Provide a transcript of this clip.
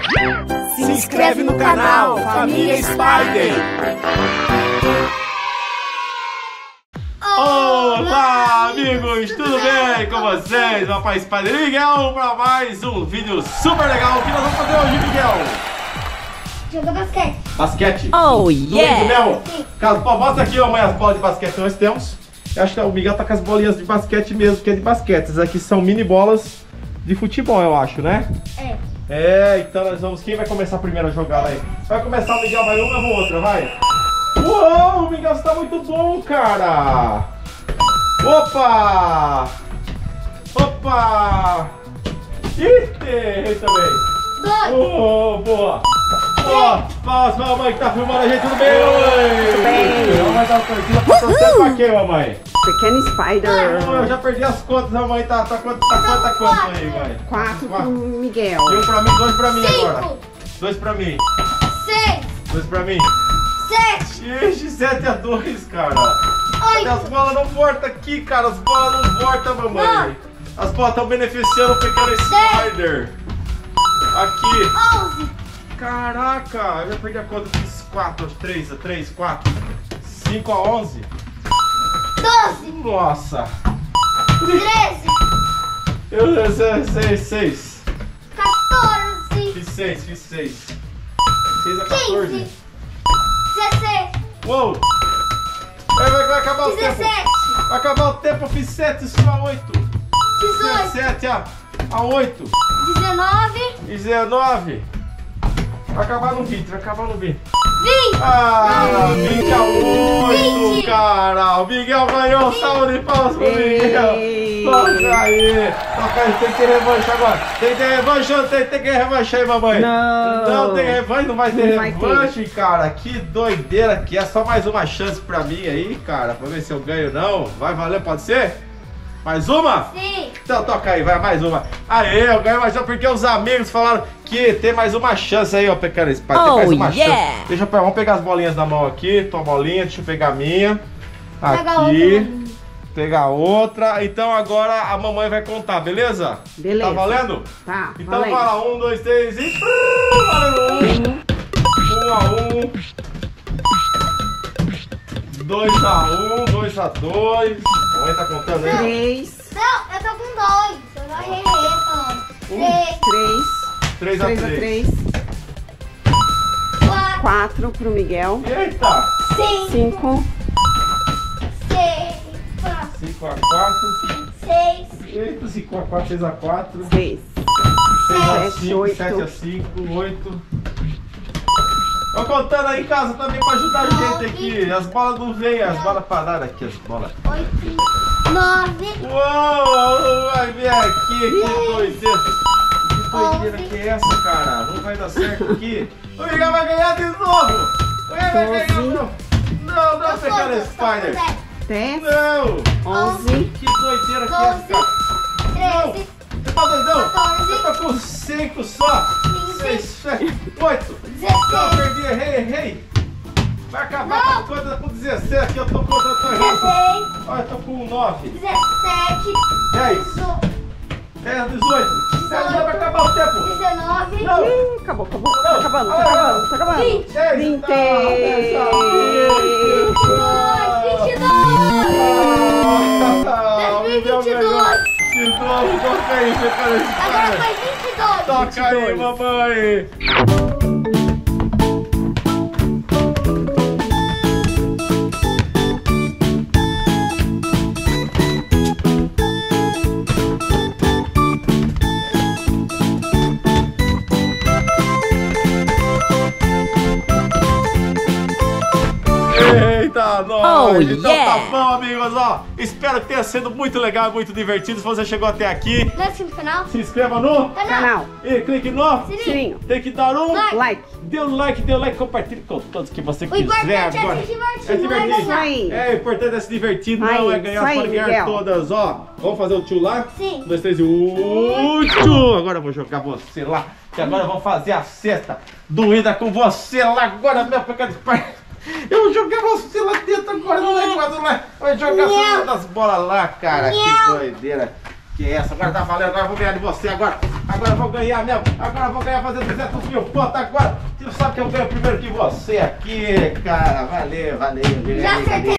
Se inscreve no canal Família Spider. Olá, amigos, tudo bem com vocês? Papai Spider e Miguel para mais um vídeo super legal. O que nós vamos fazer hoje, Miguel? Jogar basquete. Basquete? Oh, yeah! Mostra aqui, mãe, as bolas de basquete que nós temos. Eu acho que o Miguel tá com as bolinhas de basquete mesmo, que é de basquete. Essas aqui são mini bolas de futebol, eu acho, né? Então nós vamos... Quem vai começar primeiro a jogar aí? Vai começar o Miguel, vai uma, eu vou outra, vai. Uou, o Miguel está muito bom, cara. Opa! Opa! Ih, errei também. 2. Oh, boa. Ó, palmas pra mamãe que tá filmando a gente, tudo bem, mamãe? Tudo bem. Mamãe tá torcida pra torcer pra quê, mamãe? Pequeno Spider. Eu já perdi as contas, mamãe. Tá quanto aí, mãe? 4 pro Miguel. E um pra mim, 2 pra mim 5. agora. 2 pra mim. 6. 2 pra mim. 7. Ixi, 7-2, cara. 8. As bolas não voltam aqui, cara. As bolas não voltam, mamãe. As bolas estão beneficiando o pequeno Spider. Aqui. 11. Caraca, eu já perdi a conta. Fiz 4, 3, 4. 5 a 11. 12. Nossa. 13. Eu sei, 6. 14. Fiz 6. 6 a 14. 15. 16. Uou. Vai acabar o 17. tempo. Vai acabar o tempo, eu fiz 7, isso a 8. 18. 7 a 8. 19. Vai acabar no 20, 20. Ah, 20 a 8, 20. cara. O Miguel ganhou. Salve de palmas pro Miguel. Toca aí. Tem que ter revanche agora. Tem que ter revanche ou tem que revanche aí, mamãe? Não tem revanche, não vai ter revanche, cara. Que doideira que é. Só mais uma chance pra mim aí, cara. Pra ver se eu ganho não. Vai valer, pode ser? Mais uma? Sim. Então toca aí, vai mais uma. Aê, eu ganho mais uma porque os amigos falaram que tem mais uma chance aí, ó, pequeno Spider. Tem mais uma chance. Deixa eu pegar, vamos pegar as bolinhas na mão aqui. Tua bolinha, deixa eu pegar a minha. Aqui. Pegar outra. Então agora a mamãe vai contar, beleza? Beleza. Tá valendo? Tá, então valendo. vai lá, 1, 2, 3 e... Valendo 1 a 1. 2 a 1, 2 a 2. Mamãe tá contando aí? 3. Não, eu tô com 2. Eu já errei falando. 3. 3 3 a a 3. 3. 4 pro Miguel. Eita! 5. 5. 6. 5 a 4. 6. Eita, 5 a 4, 6 a 4. 6. 6 a 7, 5, 8. 7 a 5, 8. Tô contando aí em casa também pra ajudar a gente aqui. As bolas não vêm, as bolas pararam aqui, as bolas. 8. 9. Uou, vai vir aqui, que doideira. Que doideira que é essa, cara? Não vai dar certo aqui. O Miguel vai ganhar de novo. O Miguel vai ganhar de novo. Não, pequeno Spider. 10. Não. 11. Que doideira que é essa, 12. cara? 13. Você tá doidão? 14. Eu tô com 5 só. 6, 7, 8. 16. Não, perdi, errei. Vai acabar com as coisas com 17. Eu tô contando, tô errando. 16. Olha, eu tô com 9. 17. 10. 18. Vai acabar o tempo. 19. Não. Ih, acabou. Tá Não. acabando. 20. 20. 22. De novo, toca aí, pequeno Agora Spider. foi 22. Toca aí, mamãe. Eita, nós! Então tá bom, amigos, ó. Espero que tenha sido muito legal e muito divertido. Se você chegou até aqui, Não é assim no canal? se inscreva no Canal. e clique no Sininho. Tem que dar um Like. dê um like, compartilhe com todos que você O quiser importante agora. é se divertir, É não é divertir. Isso aí. É, o importante é se divertir, não Aí, é ganhar, isso aí, pode ganhar Miguel. todas, ó. Vamos fazer o tio lá? Sim. 1, 2, 3 e tchu. Agora eu vou jogar você lá, que agora eu vou fazer a cesta doída com você lá agora, meu pequeno pai. Eu vou jogar você lá dentro agora, não é quase lá. Vai jogar todas as bolas lá, cara. Que doideira. Esquece, agora tá valendo, agora eu vou ganhar de você agora. Agora eu vou ganhar mesmo. Agora eu vou ganhar fazer 200 mil pontos agora. Você sabe que eu ganho primeiro que você aqui, cara. Valeu, valeu. Já acertei.